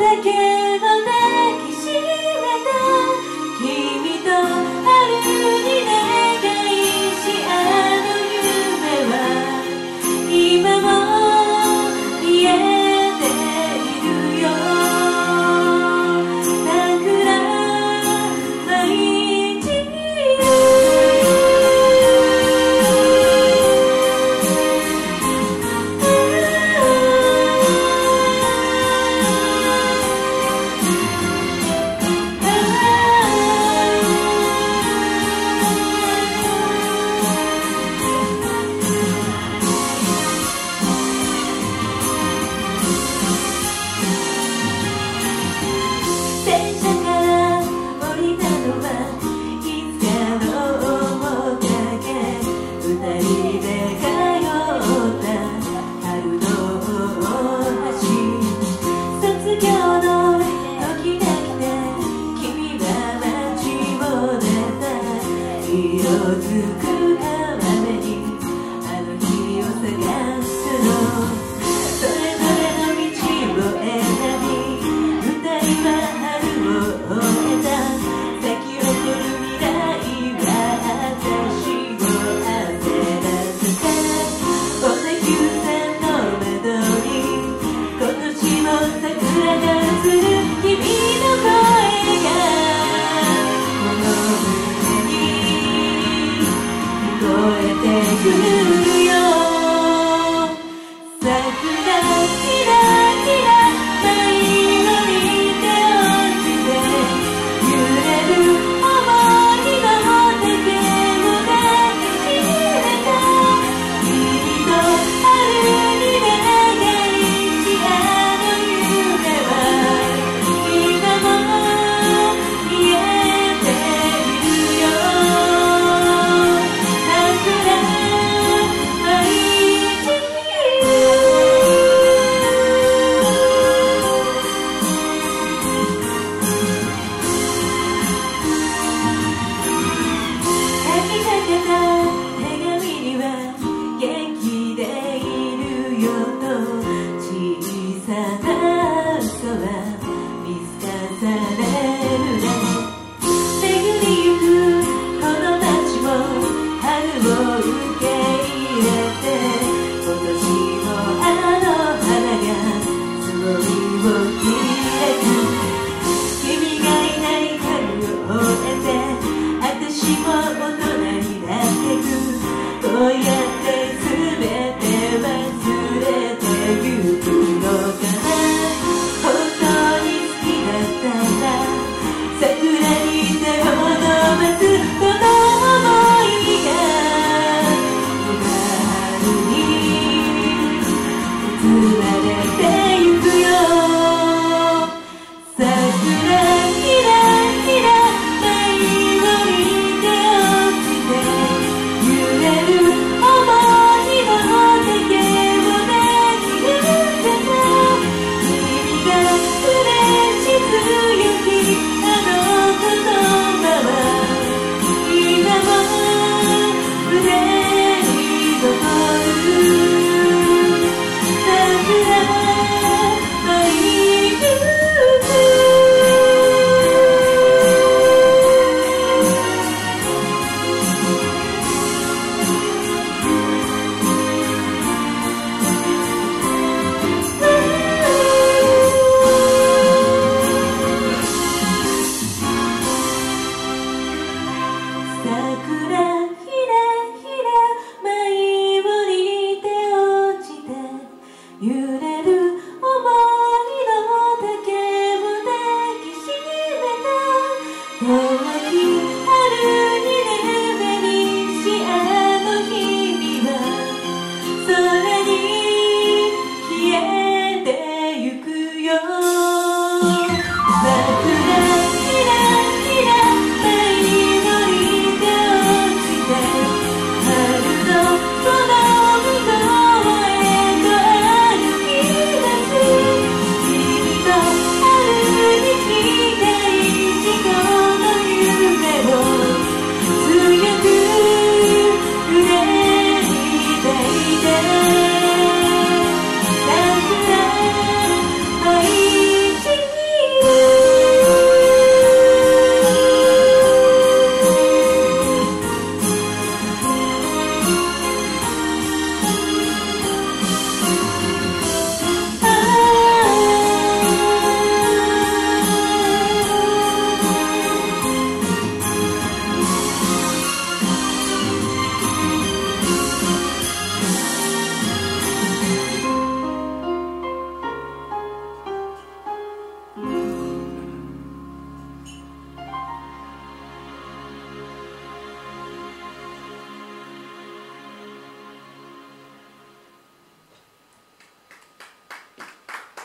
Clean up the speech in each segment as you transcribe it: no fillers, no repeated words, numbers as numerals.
「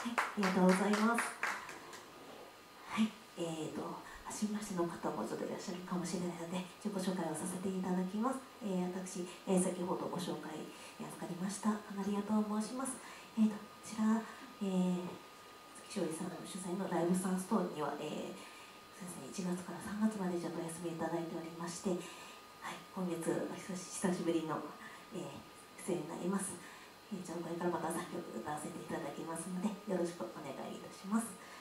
ありがとうございます。はい、初めましての方もちょっといらっしゃるかもしれないので、自己紹介をさせていただきます。私、先ほどご紹介預かりましたかなりやと申します。こちら、月勝利さんの主催のライブサンストーンには、そうですね、1月から3月までちょっとお休みいただいておりまして、はい、今月久しぶりの、出演になります。これからまた3曲歌わせていただきますので、よろしくお願いいたします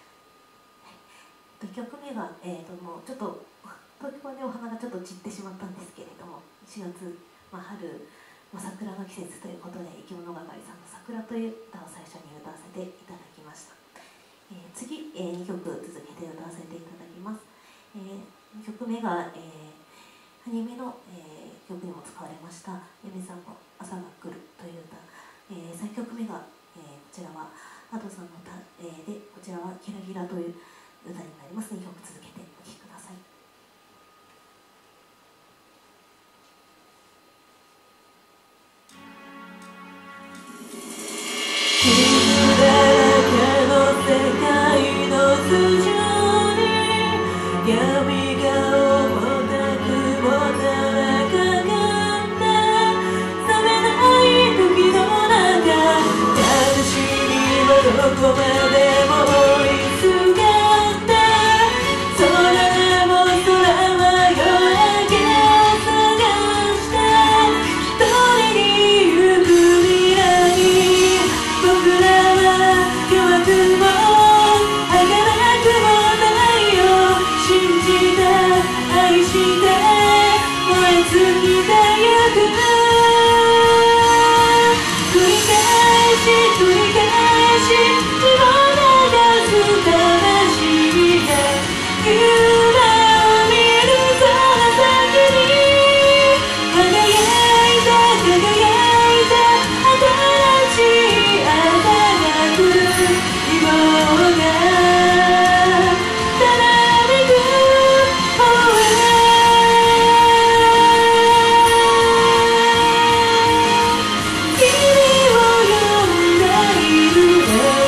。1曲目が、もうちょっと東京でお花がちょっと散ってしまったんですけれども、4月、春、桜の季節ということで、いきものがかりさんの桜という歌を最初に歌わせていただきました。次、2曲続けて歌わせていただきます。2曲目が、アニメの、曲にも使われました「嫁さんの朝が来る」という歌、3曲目が、こちらはAdoさんの歌、でこちらは「ギラギラ」という歌になります。2曲続けてお聴きください。 傷だらけの世界の頭上に闇が重たくもたれかかって冷めない時の中、悲しみはどこまでも追いすがって空でも空は夜明けを探して一人に行く未来、僕らは弱くも儚くもないよ、信じて愛して燃え尽きてゆく、繰り返し繰り返し血を流す魂で夢を見るその先に輝いて輝いて新しい朝が来る、希望がたなびく方へ、君を呼んでいる、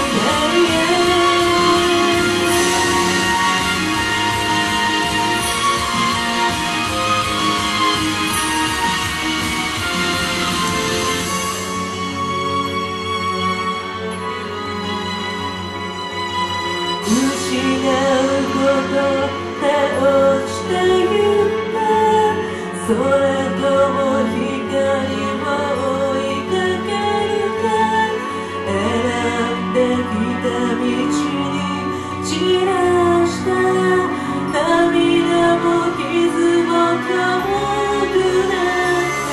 失うことで落ちてゆったそれとも光も追いかけるか、選んできた道に散らした涙も傷も遠くなった、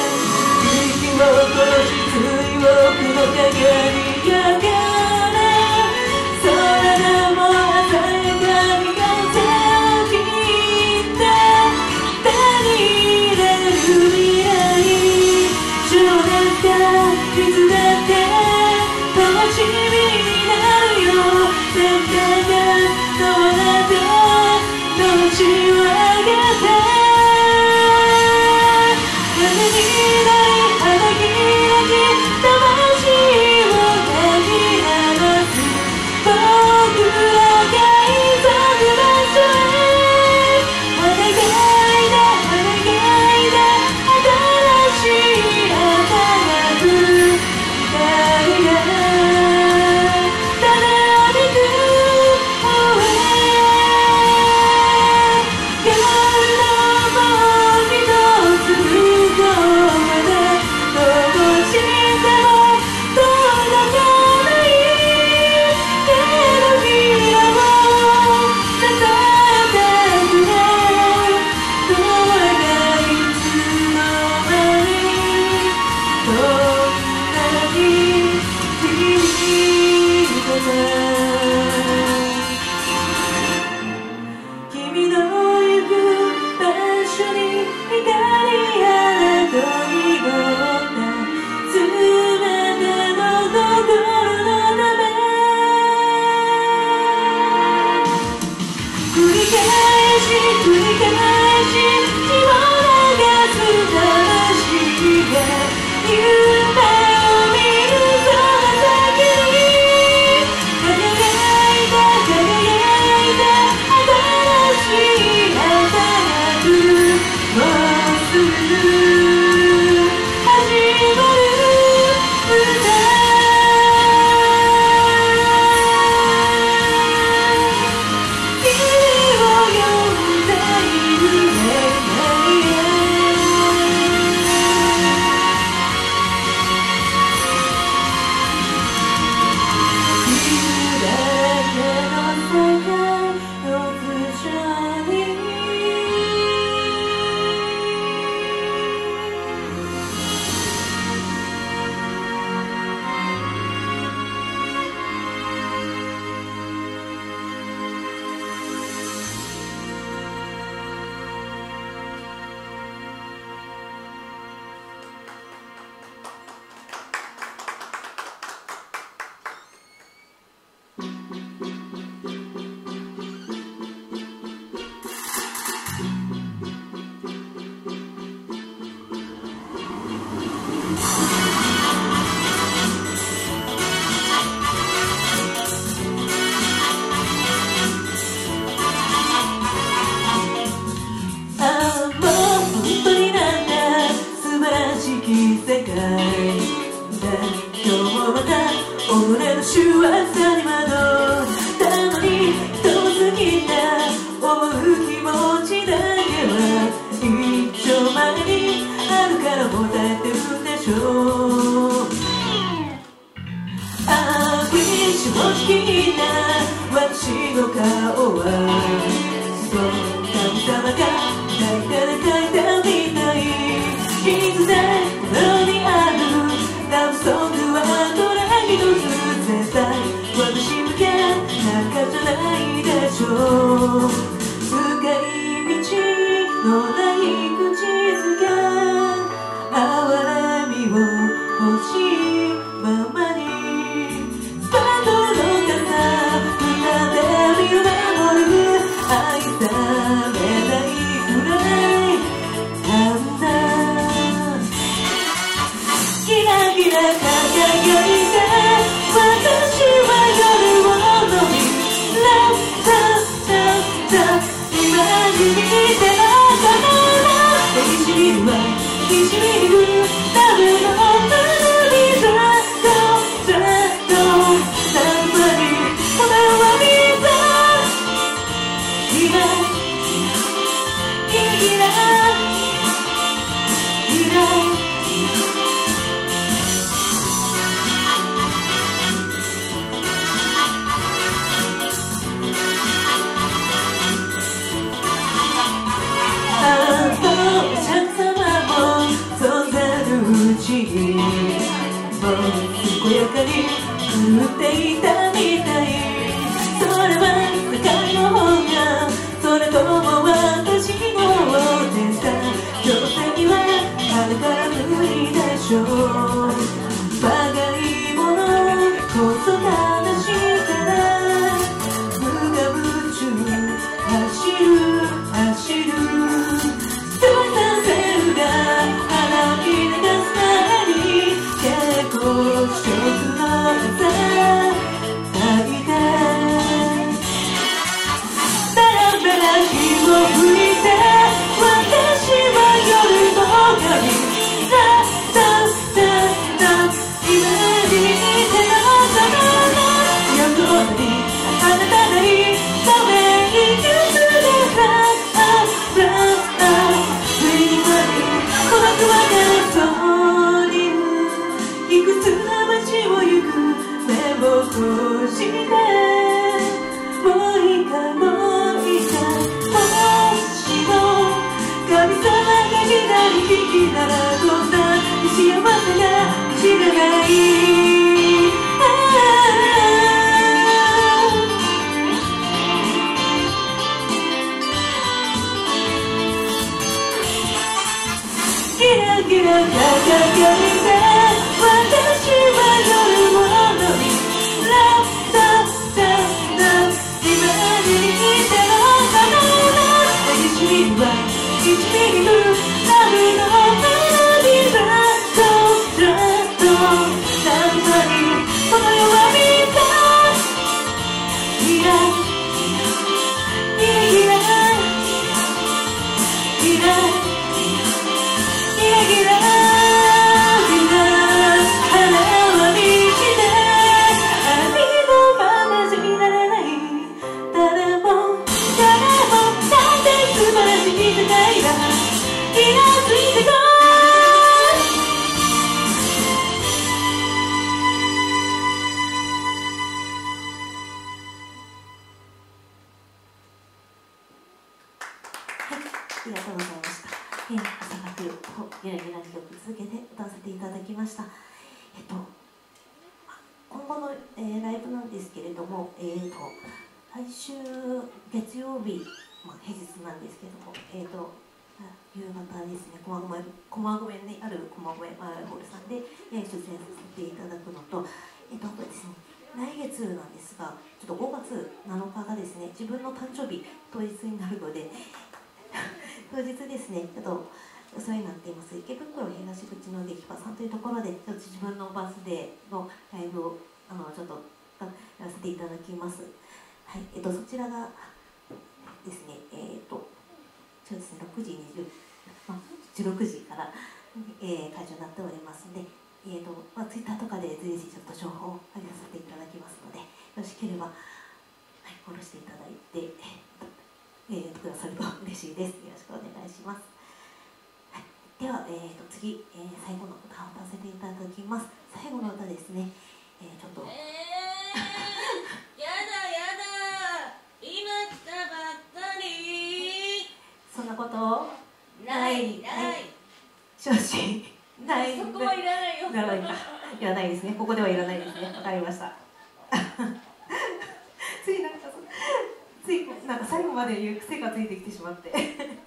息を殺し水浴の陰にやがる空でも鮮やかに風を切って手に入れる未来、情熱がいつだって楽しみになるよ、戦火が空とのちを上げて胸になり花開き魂を駒込マイホールさんで出演させていただくのと、あとですね、 来月なんですが、ちょっと5月7日がですね、自分の誕生日当日になるので当日ですね、ちょっとお世話になっています池袋東口の劇場さんというところで、ちょっと自分のバースデーのライブをちょっとやらせていただきます。はい、そちらがですね、そうですね、6時20、16時から、会場になっておりますので、ツイッターとかで随時ちょっと情報を上げさせていただきますので、よろしければ、はい、フォローしていただいて、くださると嬉しいです。よろしくお願いします。はい、では、次、最後の歌を歌わせていただきます。最後の歌ですね、ちょっと。 やだやだ、今来たばっかり。 そんなことない少子ない。 そこはいらないよ。 いらないか。いらないですね。ここではいらないですね。わかりました。ついなんか最後まで言う癖がついてきてしまって。そうですね。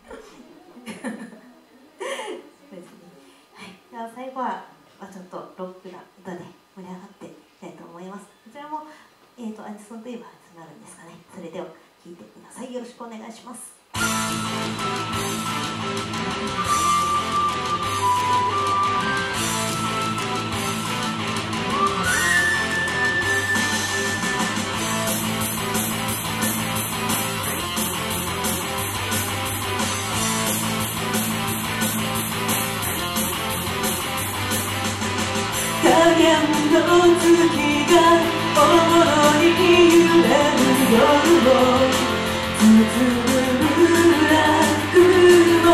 はい。では最後はちょっとロックな歌で盛り上がっていきたいと思います。こちらもアニソンといえばになるんですかね。それでは聴いてください。よろしくお願いします。 影の月がおもろに揺れる夜を包むブラックの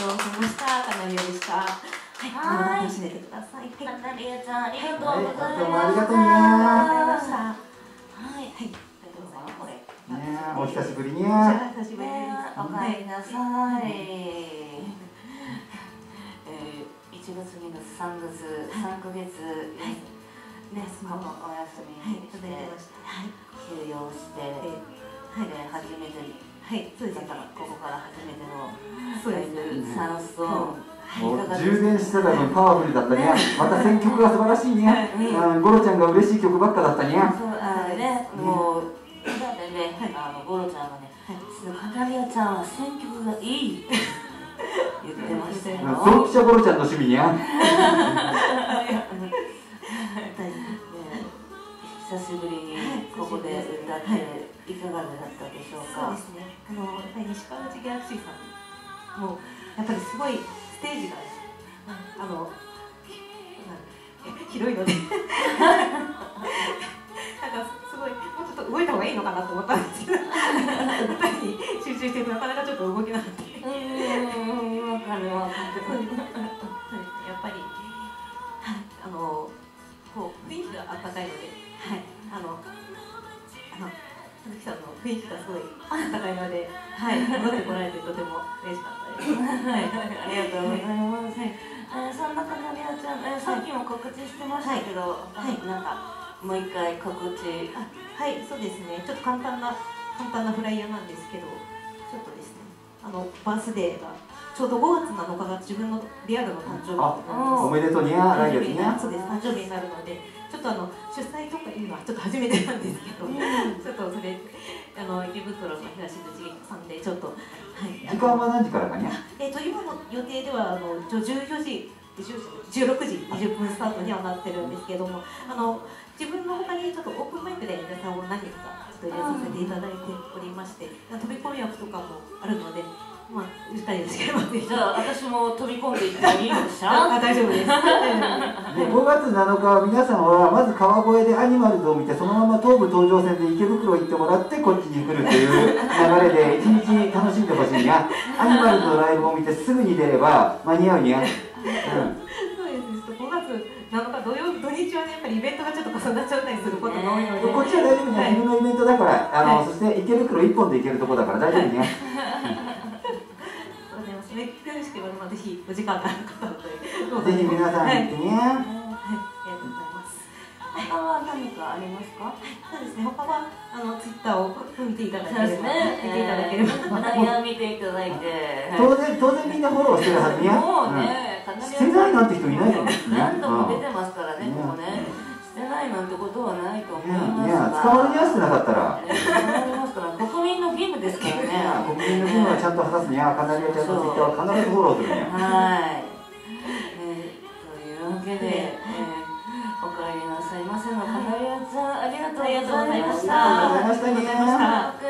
とうございました。カナリアでした。はい、楽しんでてください。 カナリアちゃん、ありがとうございます。 どうもありがとうね。 はい、はい、ありがとうございます。これ。 ね、お久しぶりに。 久しぶりに。 おかえりなさい。1月、2月、3月、3ヶ月、ね、お休みして、休養して、初めて、だからここから初めてのライブサンソン。 充電してたのにパワフルだったね。また選曲が素晴らしいね。ゴロちゃんが嬉しい曲ばっかだったね。 そうね、もうだってね、ゴロちゃんがね、カナリアちゃんは選曲がいい言ってましたよ。 ドンピシャゴロちゃんの趣味ね。 久しぶりにここで歌っていかがだったでしょうか。 そうですね。やっぱり西川口ギャラクシーさんもやっぱりすごいステージが広いのでなんかすごいもうちょっと動いた方がいいのかなと思ったんですけど、歌に集中してなかなかちょっと動けなくて。 わかるわかる。 やっぱりこう雰囲気があったかいので、鈴木さんの雰囲気がすごいあったかいので、戻ってこられてとても嬉しかったです。 ありがとうございます。そんなカナリアちゃん、さっきも告知してましたけど、なんかもう一回告知。 はい、そうですね。ちょっと簡単なフライヤーなんですけど、ちょっとですね、バースデーがちょうど5月7日が自分のリアルの誕生日なんです。 おめでとうにゃ、来月にゃ。 そうです、誕生日になるので、ちょっと主催とかいうのはちょっと初めてなんですけど、ちょっとそれ池袋の東口さんでちょっと時間は何時からかにゃ？ 今の予定では14時16時20分スタートにはなってるんですけども、自分の他にちょっとオープンマイクで皆さんを何人かちょっと入れさせていただいておりまして、飛び込み枠とかもあるので、言ったりですけど、 じゃあ私も飛び込んでいってもいいのかしら？ 大丈夫です。 5月7日は皆さんはまず川越でアニマルズを見て、そのまま東武東上線で池袋行ってもらってこっちに来るという流れで一日楽しんでほしいにゃ。アニマルズのライブを見てすぐに出れば間に合うにゃ。 そうです。5月7日土日はね、やっぱりイベントがちょっと重なっちゃったりすることが多いので、 こっちは大丈夫にゃ。自分のイベントだから、そして池袋1本で行けるとこだから大丈夫にゃ。 よろしければぜひお時間がある方はぜひ皆さん行ってにゃ。 ありがとうございます。 他は何かありますか？ そうですね。他はツイッターを見ていただければ、 見ていただいて、 当然みんなフォローしてるはずにゃ。 もうね、 してないなんて人いないよね。 何度も出てますからね、もうね。してないなんてことはないと思いますが。 いや、捕まりやすくなかったら。 国民の義務ですからね。 国民の義務はちゃんと果たすにゃ。カナリアちゃんのツイッターは必ずフォローするにゃ。 はい。というわけで、お帰りなさいませのカナリアちゃん、ありがとうございました。 ありがとうございました。